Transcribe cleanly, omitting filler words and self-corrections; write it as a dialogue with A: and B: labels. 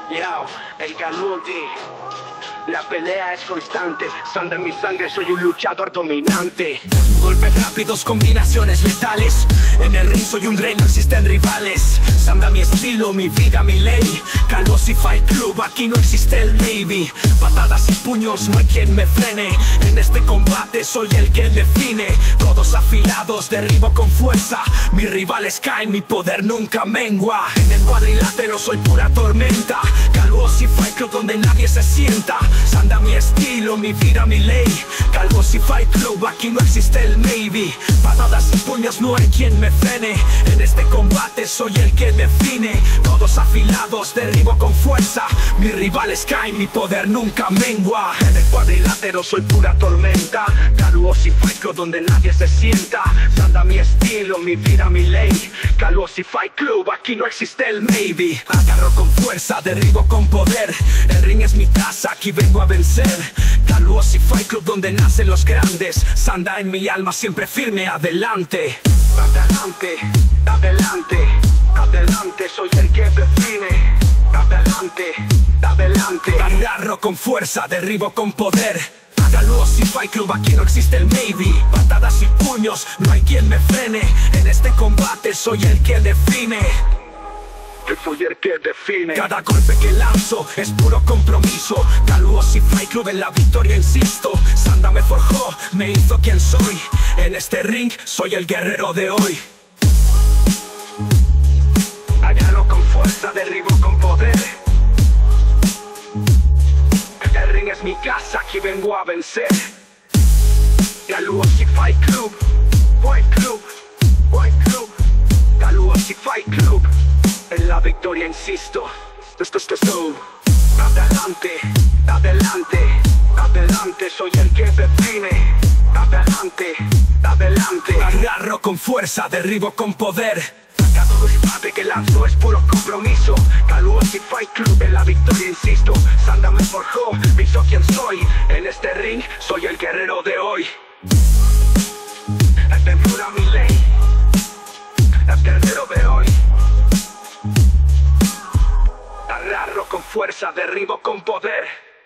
A: Yo, el Galuti. La pelea es constante, sangre en mi sangre, soy un luchador dominante.
B: Golpes rápidos, combinaciones letales. En el ring soy un rey, no existen rivales. Sanda mi estilo, mi vida, mi ley. Calvos y Fight Club, aquí no existe el maybe. Patadas y puños, no hay quien me frene. En este combate soy el que define. Todos afilados, derribo con fuerza. Mis rivales caen, mi poder nunca mengua. En el cuadrilátero soy pura tormenta. Calvos y Fight Club, donde nadie se sienta. Sanda mi estilo, mi vida, mi ley. Calvos y Fight Club, aquí no existe el maybe. Patadas y puños, no hay quien me frene. En este combate soy el que define. Todos afilados, derribo con fuerza. Mis rivales caen, mi poder nunca mengua. En el cuadrilátero soy pura tormenta. Calvos y Fight Club, donde nadie se sienta. Sanda mi estilo, mi vida, mi ley. Calvos y Fight Club, aquí no existe el maybe. Agarro con fuerza, derribo con poder. El ring es mi casa, aquí vengo a vencer. Calvos y Fight Club, donde nacen los grandes. Sanda en mi alma, siempre firme, adelante.
A: Adelante, adelante, adelante, soy el que define. Adelante, adelante.
B: Agarro con fuerza, derribo con poder. Calvos y Fight Club, aquí no existe el maybe. Patadas y puños, no hay quien me frene. En este combate soy el que define.
A: Soy el que define.
B: Cada golpe que lanzo es puro compromiso. Calvos y Fight Club, en la victoria insisto. Sanda me forjó, me hizo quien soy. En este ring soy el guerrero de hoy.
A: Agarro con fuerza, derribo con poder. El ring es mi casa, aquí vengo a vencer. Calvos y Fight Club, Fight Club, Fight Club. Calvos y Fight Club, en la victoria insisto. Adelante, adelante, adelante, soy el que define. Adelante, adelante.
B: Agarro con fuerza, derribo con poder.
A: Cada golpe que lanzo es puro compromiso. Calvos y Fight Club, en la victoria insisto. Sanda me forjó, me hizo quien soy. En este ring soy el guerrero de hoy. Este es pura mi ley. El guerrero de hoy. Agarro con fuerza, derribo con poder.